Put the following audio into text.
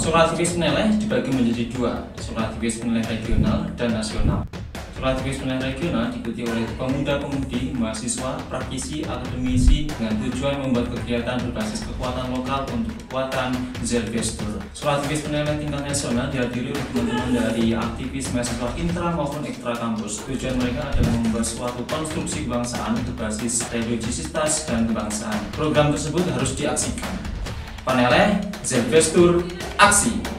Surat aktivis penilai dibagi menjadi dua, surat aktivis penilai regional dan nasional. Surat aktivis penilai regional diikuti oleh pemuda-pemudi, mahasiswa, praktisi, akademisi dengan tujuan membuat kegiatan berbasis kekuatan lokal untuk kekuatan Zervestur. Surat aktivis penilai tingkat nasional dihadiri oleh teman-teman dari aktivis mahasiswa intra maupun ekstra kampus. Tujuan mereka adalah membuat suatu konstruksi kebangsaan berbasis religiositas dan kebangsaan. Program tersebut harus diaksikan. Panele Zervestur Aksi.